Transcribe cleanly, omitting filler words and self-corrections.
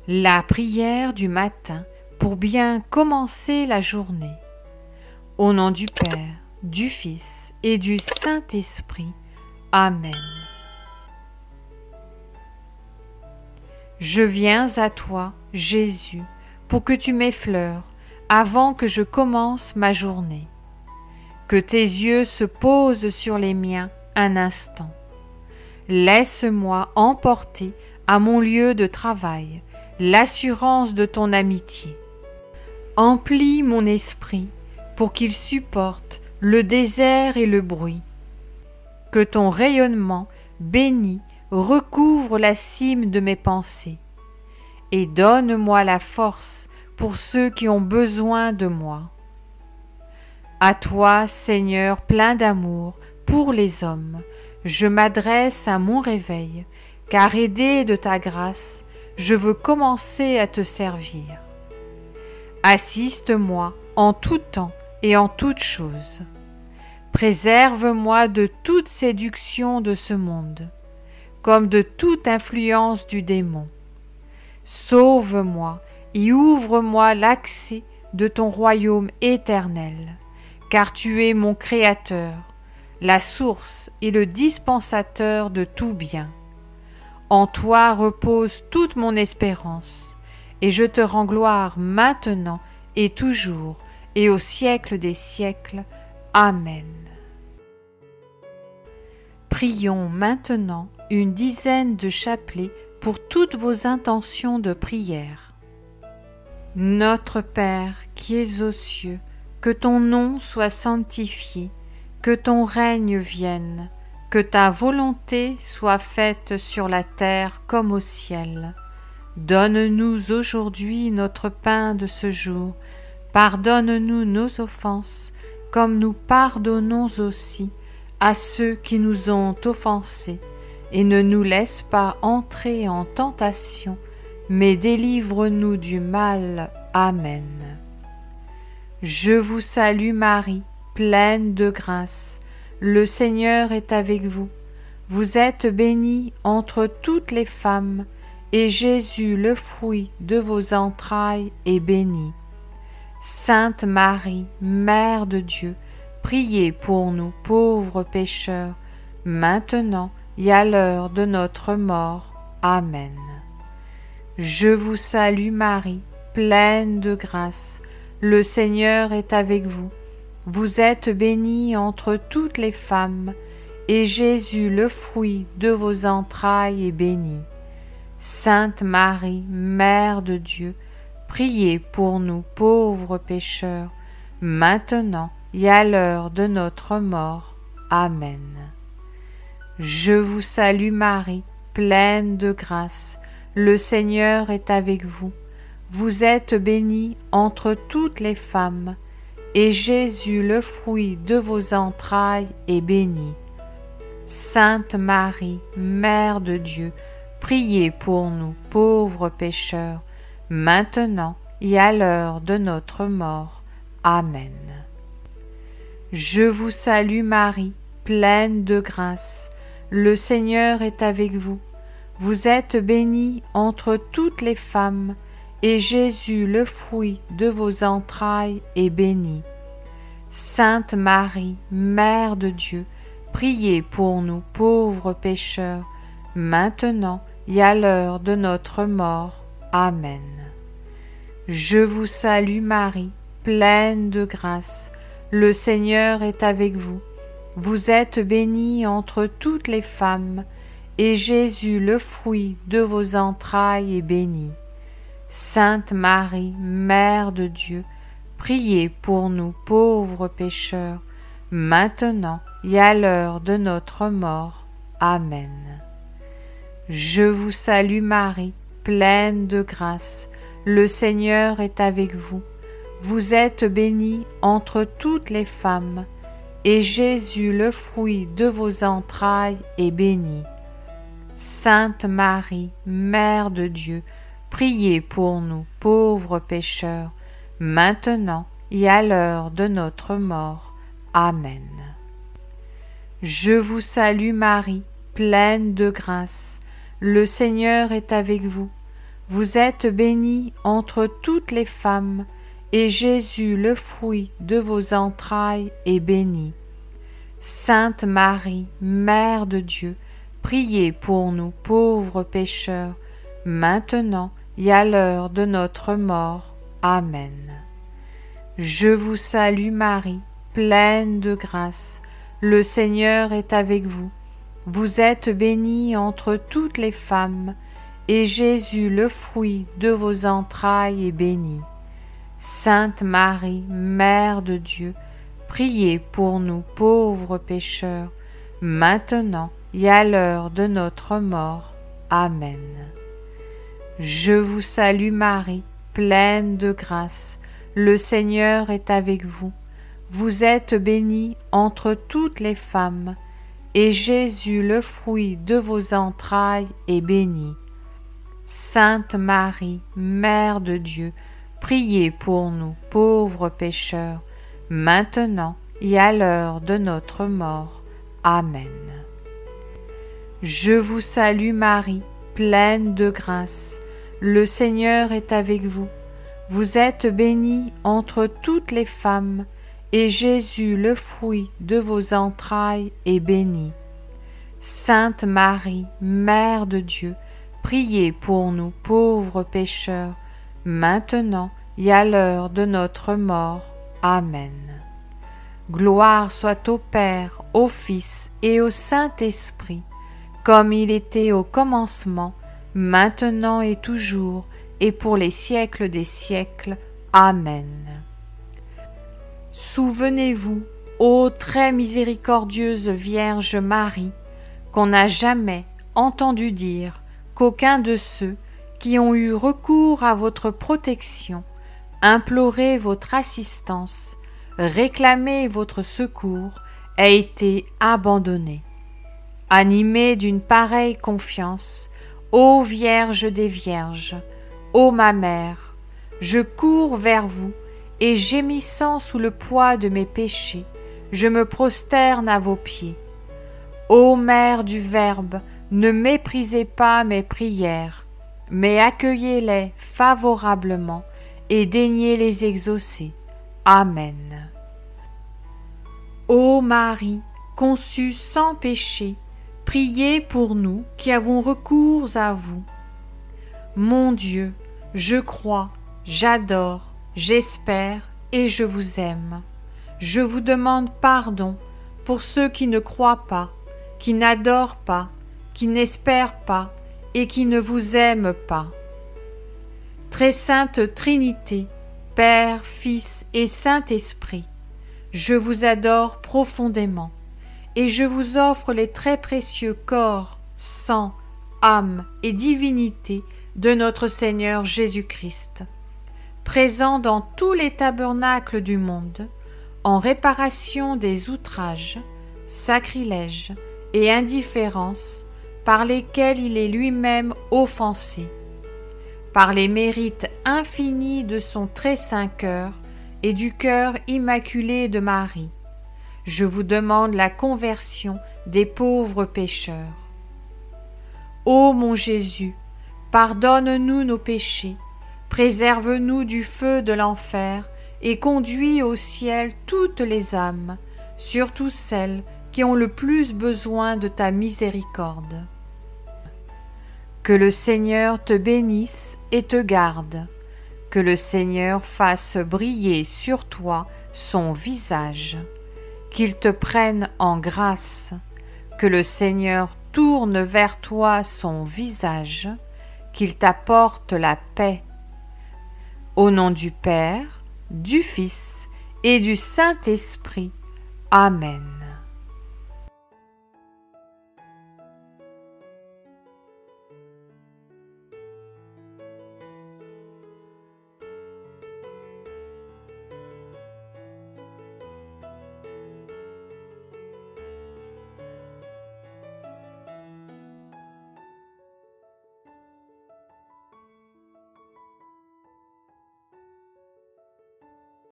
La prière du matin pour bien commencer la journée. Au nom du Père, du Fils et du Saint-Esprit. Amen. Je viens à toi, Jésus, pour que tu m'effleures avant que je commence ma journée. Que tes yeux se posent sur les miens un instant. Laisse-moi emporter à mon lieu de travail l'assurance de ton amitié. Emplis mon esprit pour qu'il supporte le désert et le bruit. Que ton rayonnement béni recouvre la cime de mes pensées. Et donne-moi la force pour ceux qui ont besoin de moi. À toi, Seigneur, plein d'amour pour les hommes, je m'adresse à mon réveil, car aidé de ta grâce, je veux commencer à te servir. Assiste-moi en tout temps et en toutes choses. Préserve-moi de toute séduction de ce monde, comme de toute influence du démon. Sauve-moi et ouvre-moi l'accès de ton royaume éternel, car tu es mon Créateur, la source et le dispensateur de tout bien. En toi repose toute mon espérance, et je te rends gloire maintenant et toujours, et au siècle des siècles. Amen. Prions maintenant une dizaine de chapelets pour toutes vos intentions de prière. Notre Père qui es aux cieux, que ton nom soit sanctifié, que ton règne vienne, que ta volonté soit faite sur la terre comme au ciel. Donne-nous aujourd'hui notre pain de ce jour. Pardonne-nous nos offenses, comme nous pardonnons aussi à ceux qui nous ont offensés. Et ne nous laisse pas entrer en tentation, mais délivre-nous du mal. Amen. Je vous salue Marie, pleine de grâce. Le Seigneur est avec vous. Vous êtes bénie entre toutes les femmes, et Jésus, le fruit de vos entrailles, est béni. Sainte Marie, Mère de Dieu, priez pour nous pauvres pécheurs, maintenant et à l'heure de notre mort. Amen. Je vous salue Marie, pleine de grâce. Le Seigneur est avec vous. Vous êtes bénie entre toutes les femmes, et Jésus, le fruit de vos entrailles, est béni. Sainte Marie, Mère de Dieu, priez pour nous pauvres pécheurs, maintenant et à l'heure de notre mort. Amen. Je vous salue Marie, pleine de grâce. Le Seigneur est avec vous. Vous êtes bénie entre toutes les femmes, et Jésus, le fruit de vos entrailles, est béni. Sainte Marie, Mère de Dieu, priez pour nous pauvres pécheurs, maintenant et à l'heure de notre mort. Amen. Je vous salue Marie, pleine de grâce. Le Seigneur est avec vous. Vous êtes bénie entre toutes les femmes, et Jésus, le fruit de vos entrailles, est béni. Sainte Marie, Mère de Dieu, priez pour nous pauvres pécheurs, maintenant et à l'heure de notre mort. Amen. Je vous salue Marie, pleine de grâce. Le Seigneur est avec vous. Vous êtes bénie entre toutes les femmes, et Jésus, le fruit de vos entrailles, est béni. Sainte Marie, Mère de Dieu, priez pour nous pauvres pécheurs, maintenant et à l'heure de notre mort. Amen. Je vous salue Marie, pleine de grâce. Le Seigneur est avec vous. Vous êtes bénie entre toutes les femmes, et Jésus, le fruit de vos entrailles, est béni. Sainte Marie, Mère de Dieu, priez pour nous pauvres pécheurs, maintenant et à l'heure de notre mort. Amen. Je vous salue Marie, pleine de grâce. Le Seigneur est avec vous. vous êtes bénie entre toutes les femmes, et Jésus, le fruit de vos entrailles, est béni. Sainte Marie, Mère de Dieu, priez pour nous pauvres pécheurs, maintenant et à l'heure de notre mort. Amen. Je vous salue Marie, pleine de grâce, le Seigneur est avec vous. Vous êtes bénie entre toutes les femmes, et Jésus, le fruit de vos entrailles, est béni. Sainte Marie, Mère de Dieu, priez pour nous pauvres pécheurs, maintenant et à l'heure de notre mort. Amen. Je vous salue Marie, pleine de grâce, le Seigneur est avec vous. Vous êtes bénie entre toutes les femmes, et Jésus, le fruit de vos entrailles, est béni. Sainte Marie, Mère de Dieu, priez pour nous pauvres pécheurs, maintenant et à l'heure de notre mort. Amen. Je vous salue Marie, pleine de grâce, le Seigneur est avec vous. Vous êtes bénie entre toutes les femmes, et Jésus, le fruit de vos entrailles, est béni. Sainte Marie, Mère de Dieu, priez pour nous pauvres pécheurs, maintenant et à l'heure de notre mort. Amen. Gloire soit au Père, au Fils et au Saint-Esprit, comme il était au commencement, maintenant et toujours, et pour les siècles des siècles. Amen. Souvenez-vous, ô très miséricordieuse Vierge Marie, qu'on n'a jamais entendu dire qu'aucun de ceux qui ont eu recours à votre protection, imploré votre assistance, réclamé votre secours, a été abandonné. Animée d'une pareille confiance, ô Vierge des Vierges, ô ma Mère, je cours vers vous et gémissant sous le poids de mes péchés, je me prosterne à vos pieds. Ô Mère du Verbe, ne méprisez pas mes prières, mais accueillez-les favorablement et daignez les exaucer. Amen. Ô Marie, conçue sans péché, priez pour nous qui avons recours à vous. Mon Dieu, je crois, j'adore, j'espère et je vous aime. Je vous demande pardon pour ceux qui ne croient pas, qui n'adorent pas, qui n'espèrent pas et qui ne vous aiment pas. Très sainte Trinité, Père, Fils et Saint-Esprit, je vous adore profondément et je vous offre les très précieux corps, sang, âme et divinité de notre Seigneur Jésus-Christ, présent dans tous les tabernacles du monde, en réparation des outrages, sacrilèges et indifférences par lesquels il est lui-même offensé, par les mérites infinis de son très saint cœur et du cœur immaculé de Marie. Je vous demande la conversion des pauvres pécheurs. Ô mon Jésus, pardonne-nous nos péchés, préserve-nous du feu de l'enfer et conduis au ciel toutes les âmes, surtout celles qui ont le plus besoin de ta miséricorde. Que le Seigneur te bénisse et te garde, que le Seigneur fasse briller sur toi son visage, qu'il te prenne en grâce, que le Seigneur tourne vers toi son visage, qu'il t'apporte la paix. Au nom du Père, du Fils et du Saint-Esprit. Amen.